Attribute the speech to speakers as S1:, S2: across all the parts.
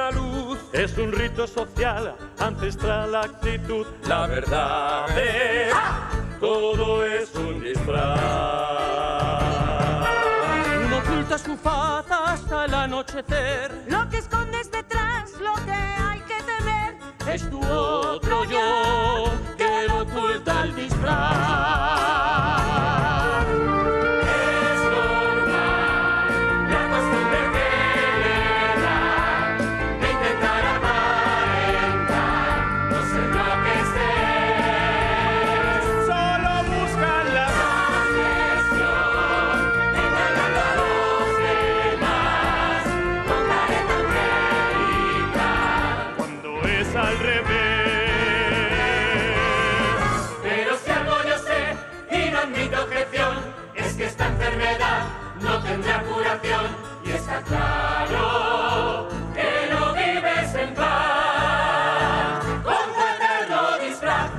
S1: la luz. Es un rito social, ancestral la actitud. La verdad es, todo es un disfraz. Uno oculta su faz hasta el anochecer.
S2: Lo que escondes detrás, lo que hay que temer.
S1: Es tu otro yo que lo oculta el disfraz. Al revés. Pero si algo yo sé y no admito objeción, es que esta enfermedad no tendrá curación. Y está claro que no vives en paz con tu eterno disfraz.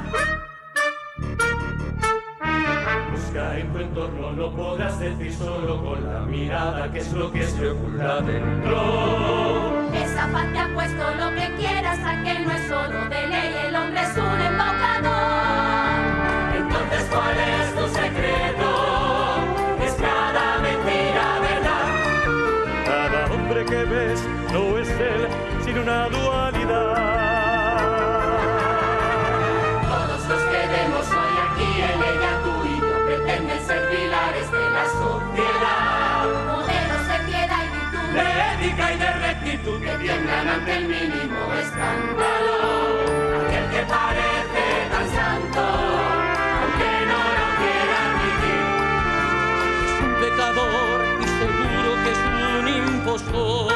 S1: Busca en tu entorno, no podrás decir solo con la mirada qué es lo que se oculta dentro.
S2: Esa faz te ha puesto lo que quieras, a que no es solo de ley, el hombre es un embaucador.
S1: Entonces, ¿cuál es tu secreto? Es cada mentira, ¿verdad? Cada hombre que ves no es él, sino una dualidad.
S2: Todos los que vemos hoy aquí, él, ella, tú y yo, pretenden ser pilares de la sociedad. Modelos de piedad y virtud,
S1: De ética y de rectitud,
S2: que tiemblan ante el mínimo escándalo. Aquel que parece tan santo, aunque no lo quiera admitir,
S1: es un pecador y seguro que es un impostor.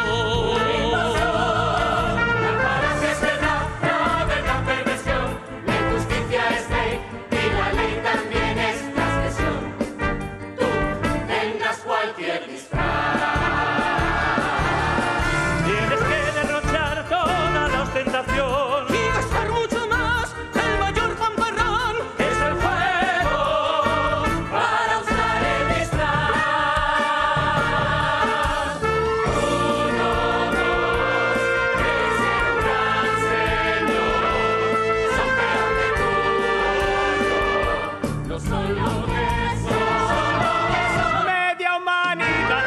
S2: la falacia es verdad, la verdad perversión, la injusticia es ley y la ley también es transgresión. Tú tendrás cualquier disfraz.
S1: Tienes que derrochar toda la ostentación y gastar mucho más. El mayor fanfarrón es el fuego para usar el disfraz. Uno, dos, tres, ser un gran señor. Son peor que tú o yo. No son lo que son. Media humanidad.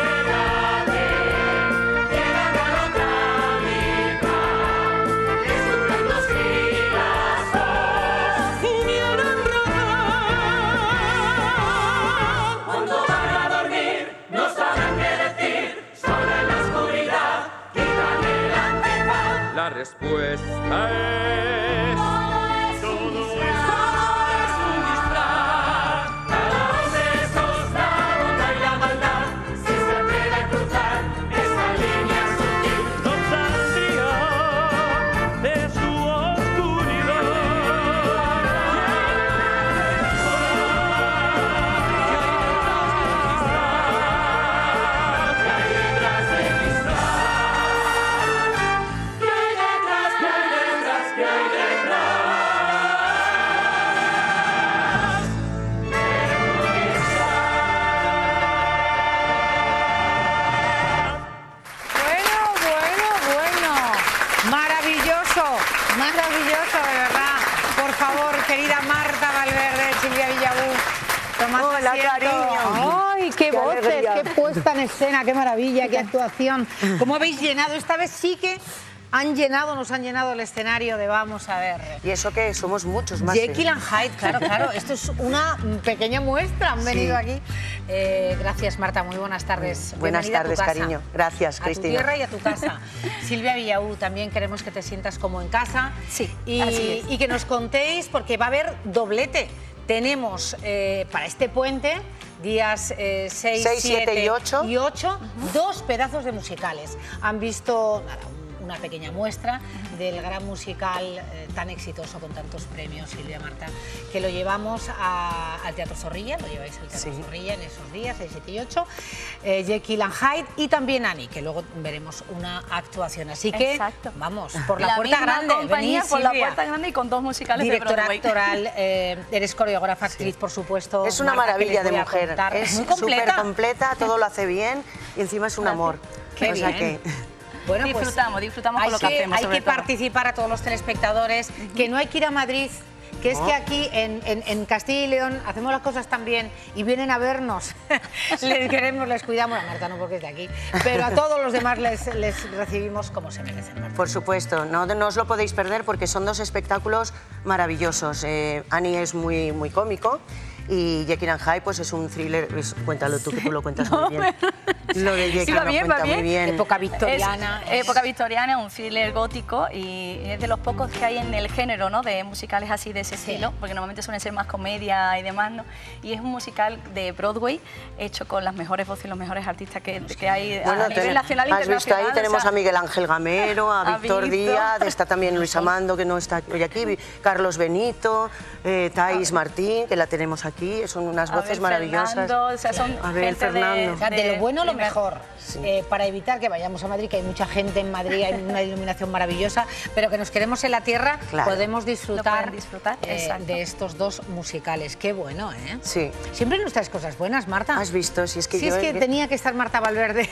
S1: Quédate a la otra mitad. Que sufren los gilazos y vienen rodar. Cuando van a dormir no saben qué decir. Solo en la oscuridad quitan el antifaz. La respuesta es: todo es un disfraz. Cada hombre estos la bondad y la maldad. Si se atreve a cruzar esa línea sutil, no saldría de su oscuridad. ¿Qué hay detrás del disfraz? ¿Qué hay detrás? ¿Qué hay detrás? ¿Qué hay detrás?
S3: Bueno. Maravilloso, maravilloso, de verdad. Por favor, querida Marta Valverde, Silvia Villabú, tomad
S4: Hola,
S3: asiento.
S4: cariño.
S3: ¡Ay, qué voces,
S4: alegría.
S3: qué puesta en escena, qué maravilla, qué actuación! ¿Cómo habéis llenado? Esta vez sí que nos han llenado el escenario de Vamos a ver.
S4: Y eso que somos muchos más.
S3: Jekyll and Hyde, claro. Esto es una pequeña muestra. Han venido aquí. Gracias, Marta. Muy buenas tardes.
S4: Buenas
S3: Bienvenida a tu
S4: tardes,
S3: casa.
S4: cariño. Gracias,
S3: A
S4: Cristina.
S3: tu tierra y a tu casa. Silvia Villabú, también queremos que te sientas como en casa.
S5: Sí,
S3: y,
S5: así es.
S3: y que nos contéis, porque va a haber doblete. Tenemos para este puente, días 6, 7 y 8, dos pedazos de musicales. Han visto una pequeña muestra del gran musical tan exitoso con tantos premios, Silvia, Marta, que lo llevamos al Teatro Zorrilla, lo lleváis al Teatro Zorrilla en esos días, 6, 7 y 8, Jekyll and Hyde y también Annie, que luego veremos una actuación. Así que vamos, por la puerta grande.
S5: Compañía,
S3: Venid,
S5: por la
S3: Silvia.
S5: puerta grande y con dos musicales
S3: Directora
S5: de Broadway.
S3: actoral, eres coreógrafa, actriz, por supuesto.
S4: Es una
S3: Marta,
S4: maravilla
S3: que les
S4: de
S3: voy a
S4: mujer,
S3: contar.
S4: es
S3: Muy completa.
S4: súper completa, todo lo hace bien y encima es un amor.
S3: Qué
S4: o sea
S3: bien.
S4: que...
S3: Bueno,
S5: disfrutamos con lo que hacemos.
S3: Hay que participar a todos los telespectadores, que no hay que ir a Madrid. Que es que aquí en Castilla y León hacemos las cosas tan bien y vienen a vernos. Les queremos, les cuidamos, a Marta no porque es de aquí, pero a todos los demás les recibimos como se merecen. Marta.
S4: Por supuesto, no os lo podéis perder porque son dos espectáculos maravillosos. Annie es muy cómico y Jekyll and Hyde pues es un thriller. Cuéntalo tú, que tú lo cuentas muy bien. Lo de Jekyll lo cuenta muy bien.
S3: Época victoriana.
S5: Época victoriana, un thriller gótico y es de los pocos que hay en el género, ¿no? De musicales así de ese estilo, porque normalmente suelen ser más comedia y demás, ¿no? Y es un musical de Broadway hecho con las mejores voces y los mejores artistas que hay a nivel nacional e internacional.
S4: Has visto ahí, tenemos a Miguel Ángel Gamero, a Víctor Díaz, está también Luis Amando, que no está hoy aquí, Carlos Benito, Thais Martín, que la tenemos aquí, son unas voces maravillosas.
S5: Fernando, o sea, son
S4: Abel Fernando.
S3: De lo bueno lo mejor, para evitar que vayamos a Madrid, que hay mucha gente en Madrid, hay una iluminación maravillosa, pero que nos queremos en la tierra, podemos disfrutar, de estos dos musicales. Qué bueno, ¿eh?
S4: Sí.
S3: Siempre nos traes cosas buenas, Marta.
S4: ¿Has visto? Si es que
S3: tenía que estar Marta Valverde.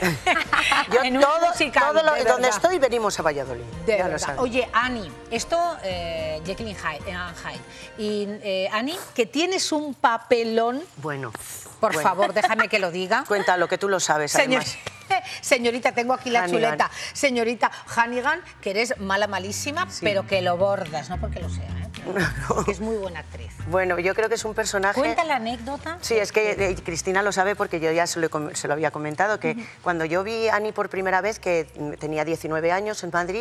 S4: Yo
S3: en un musical,
S4: donde estoy venimos a Valladolid.
S3: De verdad. Oye, Annie, esto, Jekyll and Hyde, y Annie, que tienes un papelón.
S4: Bueno.
S3: Por favor, déjame que lo diga.
S4: Cuéntalo, que tú lo sabes, además.
S3: Señorita, tengo aquí la
S4: Hannigan.
S3: chuleta. Señorita Hannigan, que eres malísima, pero que lo bordas, no porque lo sea, ¿eh? No. Que es muy buena actriz.
S4: Bueno, yo creo que es un personaje...
S3: ¿Cuenta la anécdota?
S4: Sí, es que Cristina lo sabe porque yo ya se lo había comentado, que cuando yo vi a Annie por primera vez, que tenía 19 años en Madrid,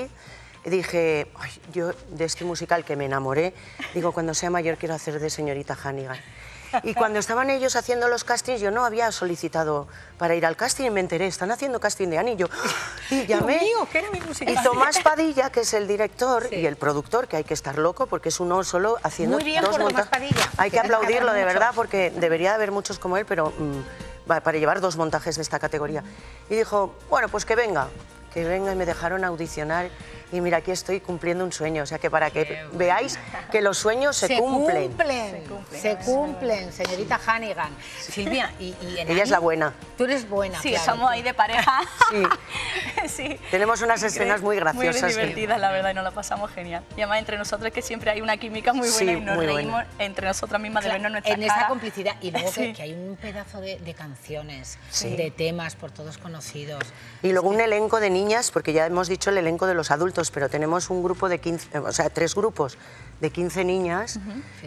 S4: dije, ay, yo de este musical que me enamoré, digo, cuando sea mayor quiero hacer de señorita Hannigan. Y cuando estaban ellos haciendo los castings, yo no había solicitado para ir al casting y me enteré, están haciendo casting de Annie, y llamé.
S3: ¿Qué era mi musical?
S4: Y Tomás Padilla, que es el director y el productor, que hay que estar loco porque es uno solo haciendo
S3: Muy bien
S4: dos
S3: por Tomás
S4: montajes.
S3: Padilla.
S4: Hay que aplaudirlo de verdad porque debería haber muchos como él, pero para llevar dos montajes de esta categoría. Y dijo, bueno, pues que venga y me dejaron audicionar. Y mira, aquí estoy cumpliendo un sueño, o sea que para que veáis que los sueños se cumplen.
S3: Se cumplen, señorita Hannigan. Silvia, y en
S4: ella es la buena.
S3: Tú eres buena.
S5: Sí,
S3: claro.
S5: Estamos ahí de pareja.
S4: Sí.
S5: Sí.
S4: Tenemos unas escenas muy graciosas.
S5: Muy divertidas, la verdad, y nos la pasamos genial. Y además entre nosotros es que siempre hay una química muy buena y nos reímos entre nosotras mismas de vernos nuestras caras.
S3: En esa complicidad. Y luego que hay un pedazo de canciones, de temas por todos conocidos.
S4: Y luego un elenco de niñas, porque ya hemos dicho el elenco de los adultos, pero tenemos un grupo de 15, o sea, 3 grupos de 15 niñas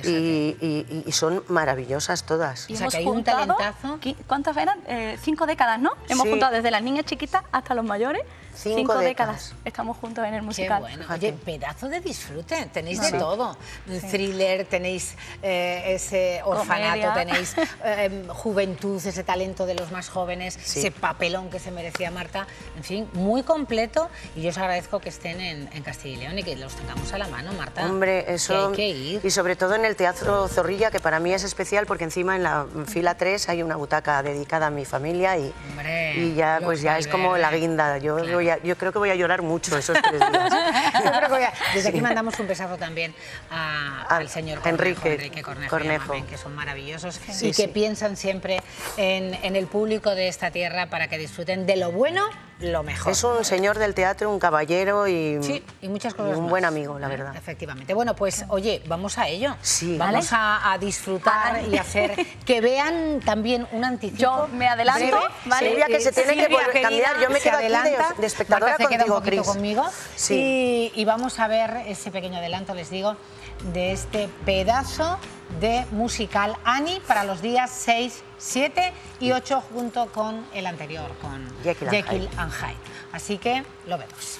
S4: y son maravillosas todas.
S5: Y
S3: o sea,
S5: hemos
S3: que hay un talentazo.
S5: ¿Cuántas eran? 5 décadas, ¿no? Hemos juntado desde las niñas chiquitas hasta los mayores. 5 décadas. Estamos juntos en el musical.
S3: Qué bueno. Oye, pedazo de disfrute. Tenéis de todo. Thriller, tenéis ese orfanato, tenéis juventud, ese talento de los más jóvenes, ese papelón que se merecía Marta. En fin, muy completo. Y yo os agradezco que estén en Castilla y León y que los tengamos a la mano, Marta.
S4: Hombre, eso...
S3: Que hay que ir.
S4: Y sobre todo en el Teatro Zorrilla, que para mí es especial porque encima en la fila 3 hay una butaca dedicada a mi familia y ya pues ya es como la guinda. Yo creo que voy a llorar mucho esos 3 días.
S3: Yo creo que desde aquí mandamos un besazo también al señor Enrique Cornejo, que son maravillosos y que piensan siempre en el público de esta tierra para que disfruten de lo bueno, lo mejor.
S4: Es un señor del teatro, un caballero y
S3: muchas cosas
S4: un buen amigo, la verdad.
S3: Efectivamente. Bueno, pues oye, vamos a ello.
S4: Sí.
S3: Vamos a disfrutar y hacer que vean también un anticipo.
S5: Yo me adelanto,
S3: ¿vale?
S4: Silvia, que se tiene que cambiar. Yo me quedo aquí de espectadora contigo, Cris.
S3: Conmigo. Y vamos a ver ese pequeño adelanto, les digo, de este pedazo de musical Annie para los días 6, 7 y 8 junto con el anterior, con Jekyll and Hyde. Así que lo vemos.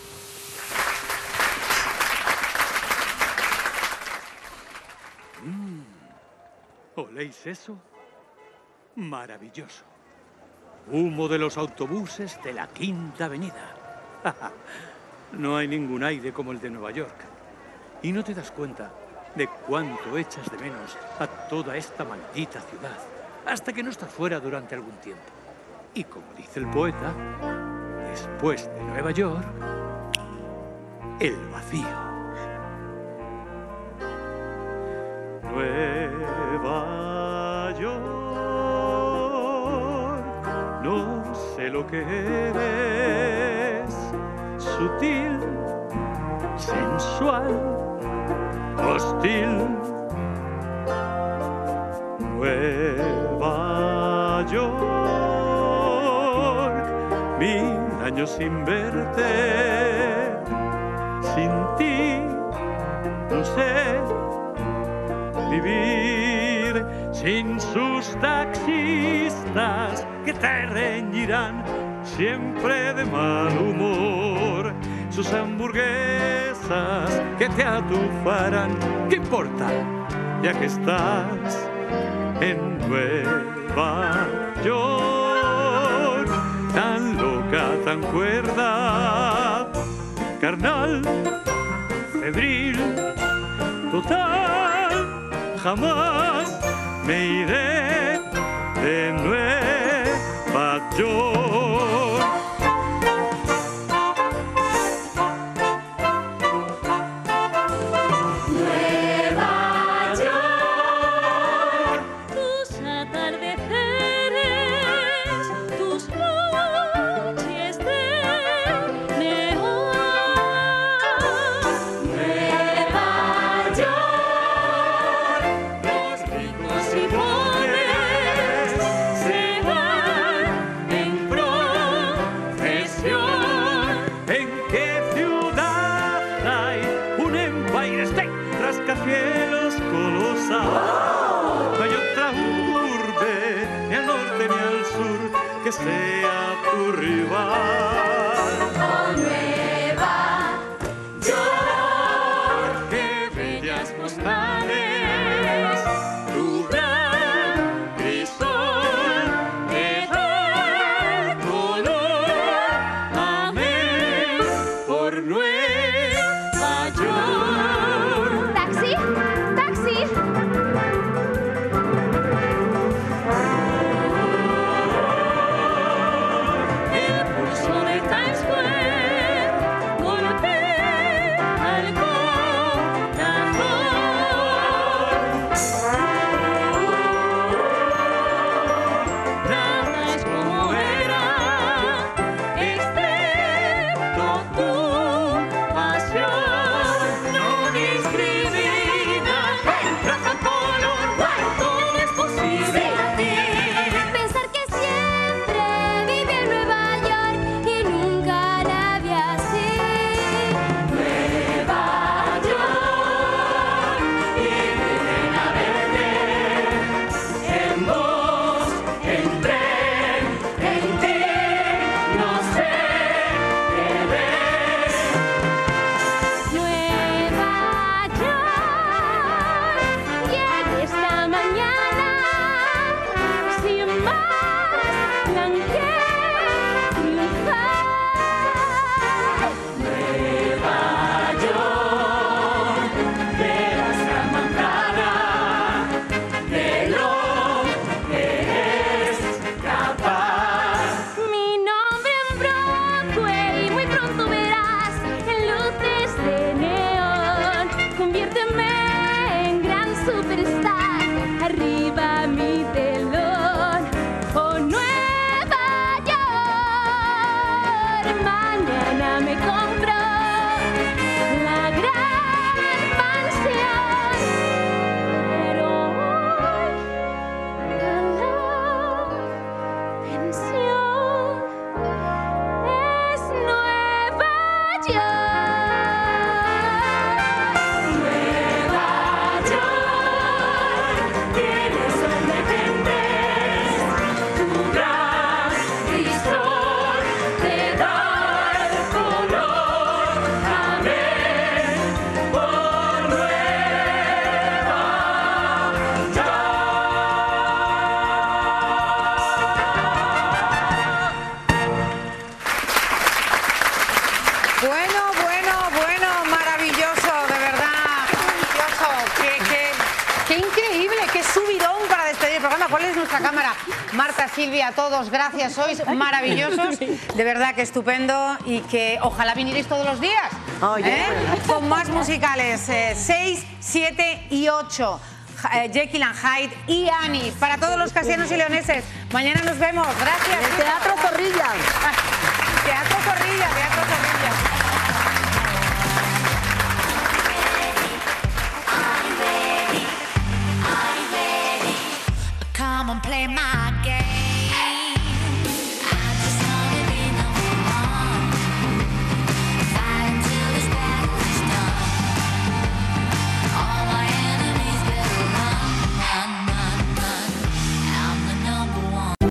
S6: ¿Oléis eso? Maravilloso. Humo de los autobuses de la Quinta Avenida. No hay ningún aire como el de Nueva York. Y no te das cuenta de cuánto echas de menos a toda esta maldita ciudad, hasta que no estás fuera durante algún tiempo. Y como dice el poeta, después de Nueva York, el vacío. Nueva York, no sé lo que eres, sutil, sensual, hostil. Nueva York, 1000 años sin verte, sin ti, no sé vivir, sin sus taxistas que te reñirán siempre de mal humor, sus hamburguesas que te atufarán. ¿Qué importa? Ya que estás en Nueva York, tan loca, tan cuerda, carnal, febril, total, jamás me iré de Nueva York. Rascacielos colosal. No hay otra urbe, ni al norte ni al sur, que sea tu rival.
S2: Oh, Nueva York,
S6: qué bellas postales, tu gran crisol, que da color, amén por Nueva York.
S2: ¿Taxi? ¿Taxi?
S5: El pulso de Times Square golpea al corazón. Nada es como era, excepto tu pasión. No discrimina, raza, color, todo es posible a ti.
S2: Pensar que siempre viví en Nueva York y nunca nadie así. Nueva York, y vienen a verte en voz, en tren, en ti, no sé qué ves. Nueva York, llegué esta mañana sin más blanquear, triunfar. Nueva York, de nuestra manzana, de lo que es capaz. Mi nombre en Broadway, muy pronto verás en luces de neón. Conviérteme en gran superstar, arriba mi telón. Oh, Nueva York, mañana me compro la gran mansión. Pero hoy la pensión es Nueva York. Nueva York, tienes donde vendes tu gran crisol, te da el color, amén, por Nueva York.
S3: Bueno, maravilloso, de verdad, maravilloso. Qué increíble, qué subidón para despedir el programa. ¿Cuál es nuestra cámara? Marta, Silvia, a todos, gracias, sois maravillosos, de verdad que estupendo y que ojalá vinierais todos los días, con más musicales, 6, 7 y 8. Jekyll and Hyde y Annie, para todos los castellanos y leoneses. Mañana nos vemos, gracias.
S4: En el Teatro Zorrilla.
S3: Teatro Zorrilla, Teatro Zorrilla.